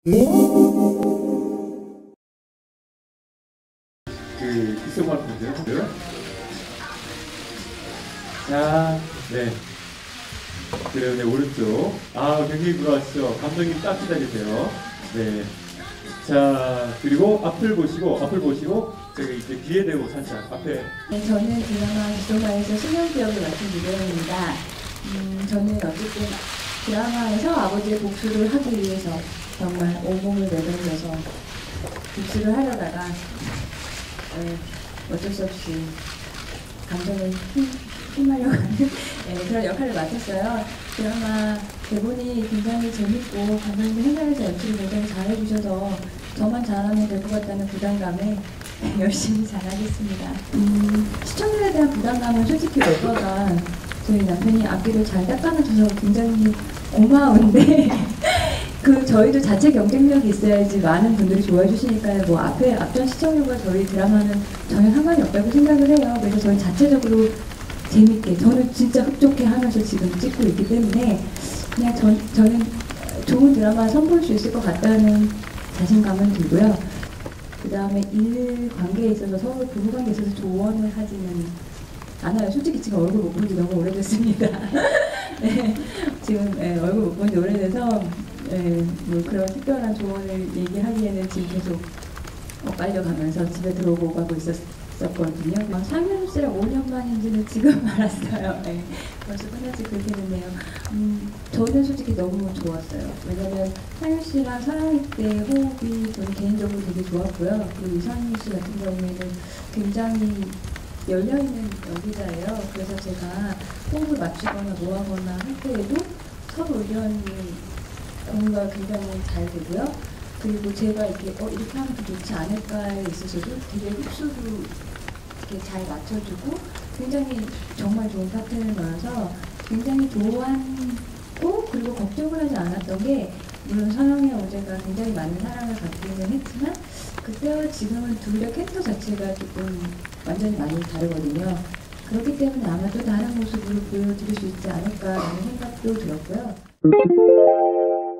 있어 같은데요? 자, 네. 그래요, 네, 오른쪽. 아, 굉장히 부러웠죠. 감독님 딱 기다리세요. 네. 자, 그리고 앞을 보시고, 제가 이제 뒤에 대고 살짝 앞에. 네, 저는 드라마 기도마에서 신현주 역을 맡은 유배우입니다. 저는 어쨌든 드라마에서 아버지의 복수를 하기 위해서 정말 온몸을 내던져서 복수를 하려다가 어쩔 수 없이 감정을 휘말려 가는 그런 역할을 맡았어요. 드라마 대본이 굉장히 재밌고 감독님도 현장에서 연출을 굉장히 잘해주셔서 저만 잘하면 될 것 같다는 부담감에 열심히 잘하겠습니다. 시청률에 대한 부담감은 솔직히 오빠가 저희 남편이 앞뒤를 잘 닦아놔줘서 굉장히 고마운데 저희도 자체 경쟁력이 있어야지 많은 분들이 좋아해 주시니까요. 뭐 앞전 시청률과 저희 드라마는 전혀 상관이 없다고 생각을 해요. 그래서 저희 자체적으로 재밌게, 저는 진짜 흡족해 하면서 지금 찍고 있기 때문에 그냥 저는 좋은 드라마 선보일 수 있을 것 같다는 자신감은 들고요. 그 다음에 일 관계에 있어서 서로 부부 관계에 있어서 조언을 하지는 않아요. 솔직히 지금 얼굴 못 본 지 너무 오래됐습니다. 네, 지금 얼굴 못 본 지 오래돼서 뭐 그런 특별한 조언을 얘기하기에는 지금 계속 빨려가면서 집에 들어오고 가고 있었거든요. 상윤 씨랑 5년 만인지는 지금 알았어요. 네, 벌써 끝난 지 그렇게 됐네요. 저는 솔직히 너무 좋았어요. 왜냐면 상윤 씨랑 사랑할 때 호흡이 저는 개인적으로 되게 좋았고요. 그리고 이상윤 씨 같은 경우에는 굉장히 열려있는 연기자예요. 그래서 제가 호흡을 맞추거나 뭐하거나 할 때에도 서로 의견이 뭔가 굉장히 잘 되고요. 그리고 제가 이렇게 이렇게 하면 더 좋지 않을까에 있어서도 되게 흡수도 이렇게 잘 맞춰주고 굉장히 정말 좋은 파트너라서 굉장히 좋아하고 그리고 걱정을 하지 않았던 게 물론 서영의 어제가 굉장히 많은 사랑을 받기는 했지만 그때와 지금은 둘의 캐릭터 자체가 조금 완전히 많이 다르거든요. 그렇기 때문에 아마 또 다른 모습으로 보여드릴 수 있지 않을까라는 생각도 들었고요.